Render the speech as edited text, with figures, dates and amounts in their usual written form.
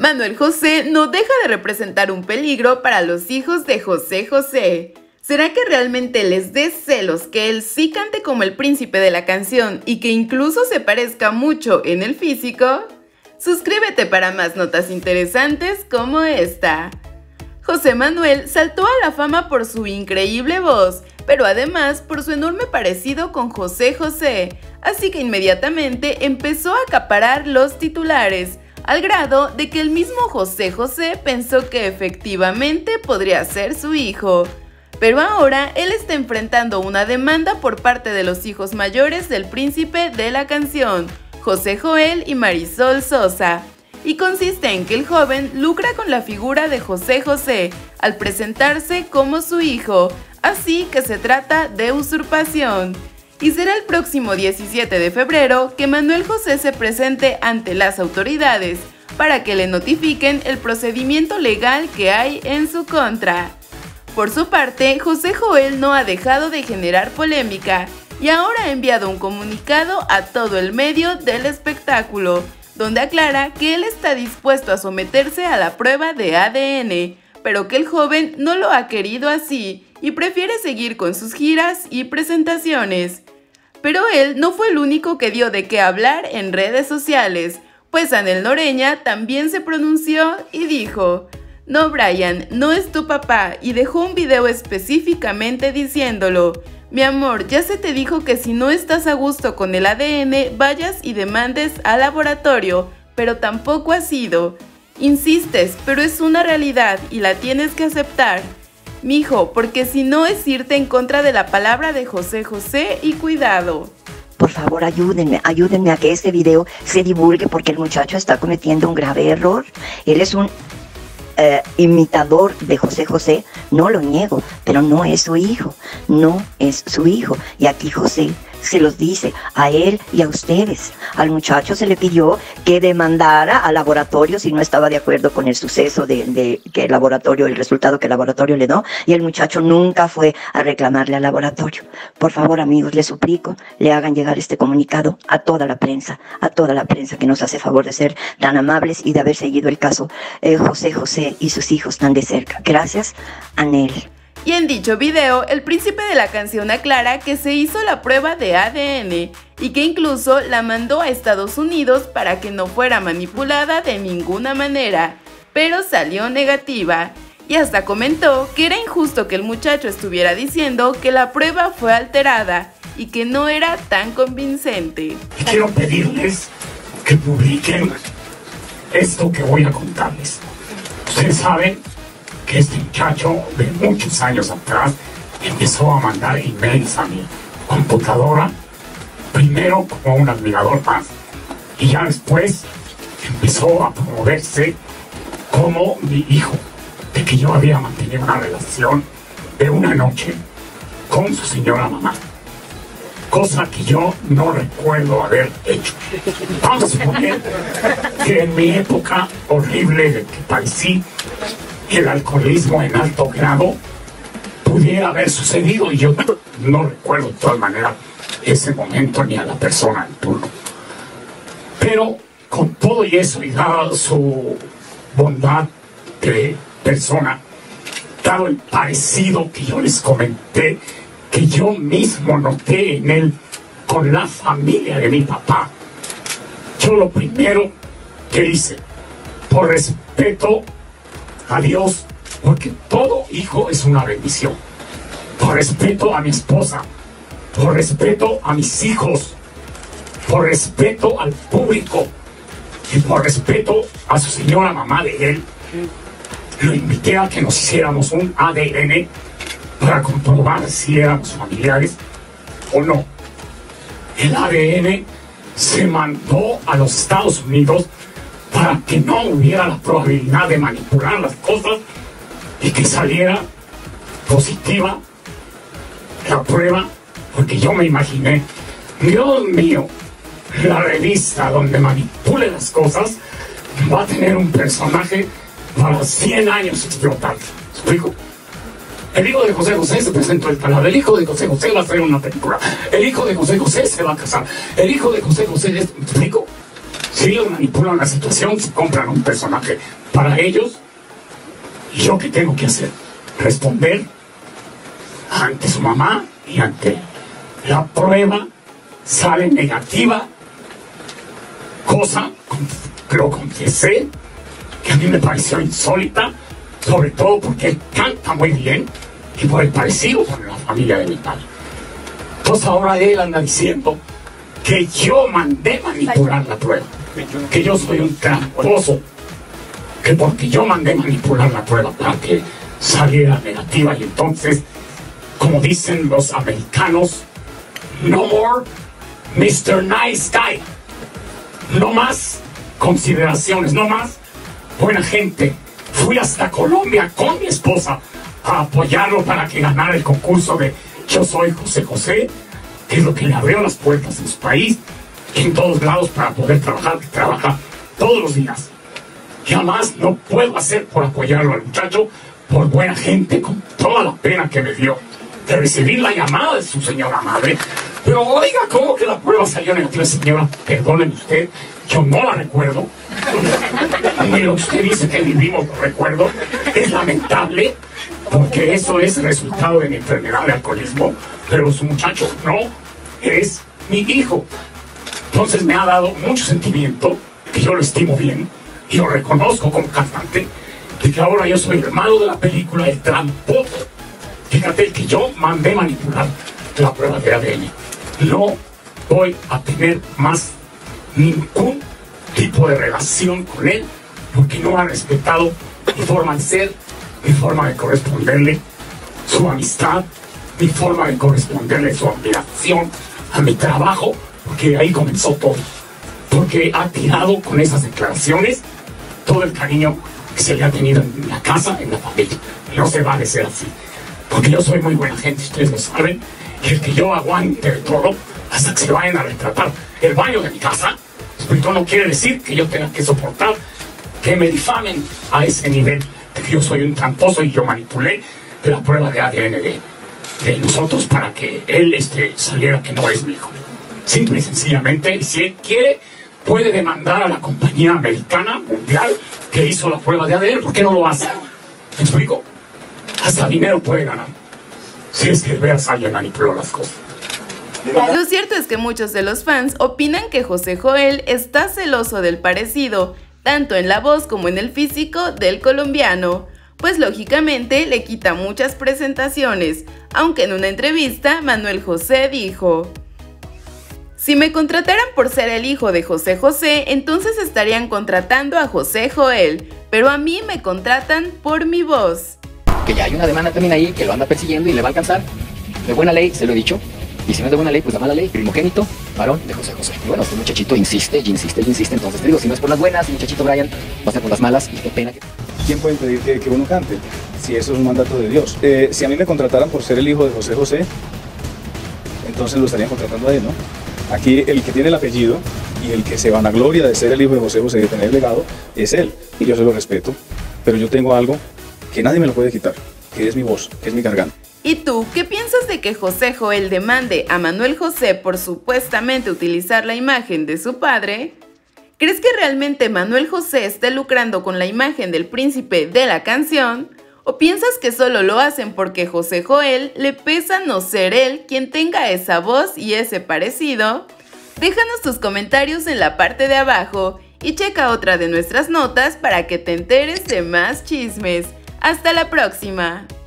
Manuel José no deja de representar un peligro para los hijos de José José. ¿Será que realmente les dé celos que él sí cante como el príncipe de la canción y que incluso se parezca mucho en el físico? Suscríbete para más notas interesantes como esta. José Manuel saltó a la fama por su increíble voz, pero además por su enorme parecido con José José, así que inmediatamente empezó a acaparar los titulares, al grado de que el mismo José José pensó que efectivamente podría ser su hijo. Pero ahora él está enfrentando una demanda por parte de los hijos mayores del príncipe de la canción, José Joel y Marisol Sosa, y consiste en que el joven lucra con la figura de José José al presentarse como su hijo, así que se trata de usurpación. Y será el próximo 17 de febrero que Manuel José se presente ante las autoridades para que le notifiquen el procedimiento legal que hay en su contra. Por su parte, José Joel no ha dejado de generar polémica y ahora ha enviado un comunicado a todo el medio del espectáculo, donde aclara que él está dispuesto a someterse a la prueba de ADN, pero que el joven no lo ha querido así y prefiere seguir con sus giras y presentaciones. Pero él no fue el único que dio de qué hablar en redes sociales, pues Anel Noreña también se pronunció y dijo: "No, Brian, no es tu papá", y dejó un video específicamente diciéndolo: "Mi amor, ya se te dijo que si no estás a gusto con el ADN, vayas y demandes al laboratorio, pero tampoco ha sido. Insistes, pero es una realidad y la tienes que aceptar, mijo, porque si no es irte en contra de la palabra de José José y cuidado". Por favor, ayúdenme a que este video se divulgue porque el muchacho está cometiendo un grave error. Él es un imitador de José José, no lo niego, pero no es su hijo, no es su hijo. Y aquí José se los dice a él y a ustedes. Al muchacho se le pidió que demandara al laboratorio si no estaba de acuerdo con el suceso de que el laboratorio, el resultado que el laboratorio le dio, y el muchacho nunca fue a reclamarle al laboratorio. Por favor, amigos, les suplico, le hagan llegar este comunicado a toda la prensa que nos hace favor de ser tan amables y de haber seguido el caso José José y sus hijos tan de cerca. Gracias, Anel. Y en dicho video, el príncipe de la canción aclara que se hizo la prueba de ADN y que incluso la mandó a Estados Unidos para que no fuera manipulada de ninguna manera, pero salió negativa. Y hasta comentó que era injusto que el muchacho estuviera diciendo que la prueba fue alterada y que no era tan convincente. Quiero pedirles que publiquen esto que voy a contarles. Ustedes saben que este muchacho de muchos años atrás empezó a mandar emails a mi computadora, primero como un admirador más, y ya después empezó a promoverse como mi hijo, de que yo había mantenido una relación de una noche con su señora mamá, cosa que yo no recuerdo haber hecho. Vamos a suponer que en mi época horrible de que padecí el alcoholismo en alto grado pudiera haber sucedido, y yo no recuerdo de todas maneras ese momento ni a la persona en turno. Pero con todo y eso, y dada su bondad de persona, dado el parecido que yo les comenté, que yo mismo noté en él con la familia de mi papá, yo lo primero que hice, por respeto a Dios, porque todo hijo es una bendición, por respeto a mi esposa, por respeto a mis hijos, por respeto al público y por respeto a su señora mamá de él, lo invité a que nos hiciéramos un ADN para comprobar si éramos familiares o no. El ADN se mandó a los Estados Unidos para que no hubiera la probabilidad de manipular las cosas y que saliera positiva la prueba, porque yo me imaginé, Dios mío, la revista donde manipule las cosas va a tener un personaje para 100 años explotar. ¿Me explico? El hijo de José José se presentó el canal, el hijo de José José va a hacer una película, el hijo de José José se va a casar, el hijo de José José, ¿me explico? Si ellos manipulan la situación, se compran un personaje para ellos. ¿Y yo qué tengo que hacer? Responder ante su mamá y ante la prueba sale negativa, cosa, lo confesé, que a mí me pareció insólita, sobre todo porque él canta muy bien y por el parecido con la familia de mi padre. Entonces ahora él anda diciendo que yo mandé manipular la prueba, que yo soy un tramposo, que porque yo mandé manipular la prueba para que saliera negativa. Y entonces, como dicen los americanos, no more Mr. Nice Guy, no más consideraciones, no más buena gente. Fui hasta Colombia con mi esposa a apoyarlo para que ganara el concurso de Yo Soy José José, que es lo que le abrió las puertas en su país y en todos lados para poder trabajar, que trabaja todos los días. Ya más no puedo hacer por apoyarlo al muchacho, por buena gente, con toda la pena que me dio de recibir la llamada de su señora madre. Pero oiga, ¿cómo que la prueba salió negativa, señora? Perdóneme usted, yo no la recuerdo. Ni lo que usted dice que vivimos lo recuerdo. Es lamentable, porque eso es el resultado de mi enfermedad de alcoholismo. Pero su muchacho no es mi hijo. Entonces me ha dado mucho sentimiento, que yo lo estimo bien, y lo reconozco como cantante, de que ahora yo soy el malo de la película, el tramposo. Fíjate que yo mandé manipular la prueba de ADN. No voy a tener más ningún tipo de relación con él, porque no ha respetado mi forma de ser, mi forma de corresponderle su amistad, mi forma de corresponderle su admiración a mi trabajo, porque ahí comenzó todo. Porque ha tirado con esas declaraciones todo el cariño que se le ha tenido en la casa, en la familia. No se vale ser así, porque yo soy muy buena gente, ustedes lo saben, y el que yo aguante de todo hasta que se vayan a retratar el baño de mi casa, esto no quiere decir que yo tenga que soportar que me difamen a ese nivel de que yo soy un tramposo y yo manipulé la prueba de ADN de nosotros para que él saliera que no es mi hijo. Simple y sencillamente, y si él quiere, puede demandar a la compañía americana mundial que hizo la prueba de ADN. ¿Por qué no lo hace? ¿Me explico? Hasta dinero puede ganar, si es que veas alguien manipuló las cosas. Lo cierto es que muchos de los fans opinan que José Joel está celoso del parecido, tanto en la voz como en el físico del colombiano, pues lógicamente le quita muchas presentaciones, aunque en una entrevista Manuel José dijo: si me contrataran por ser el hijo de José José, entonces estarían contratando a José Joel, pero a mí me contratan por mi voz. Que ya hay una demanda también ahí que lo anda persiguiendo y le va a alcanzar. De buena ley, se lo he dicho. Y si no es de buena ley, pues la mala ley. Primogénito, varón de José José. Y bueno, este muchachito insiste. Entonces te digo, si no es por las buenas, el muchachito Brian va a ser por las malas. Y qué pena que... ¿Quién puede impedir que uno cante? Si eso es un mandato de Dios. Si a mí me contrataran por ser el hijo de José José, entonces lo estarían contratando a él, ¿no? Aquí el que tiene el apellido y el que se vanagloria de ser el hijo de José José, de tener el legado, es él. Y yo se lo respeto. Pero yo tengo algo que nadie me lo puede quitar, que es mi voz, que es mi garganta. ¿Y tú qué piensas de que José Joel demande a Manuel José por supuestamente utilizar la imagen de su padre? ¿Crees que realmente Manuel José esté lucrando con la imagen del príncipe de la canción? ¿O piensas que solo lo hacen porque José Joel le pesa no ser él quien tenga esa voz y ese parecido? Déjanos tus comentarios en la parte de abajo y checa otra de nuestras notas para que te enteres de más chismes. ¡Hasta la próxima!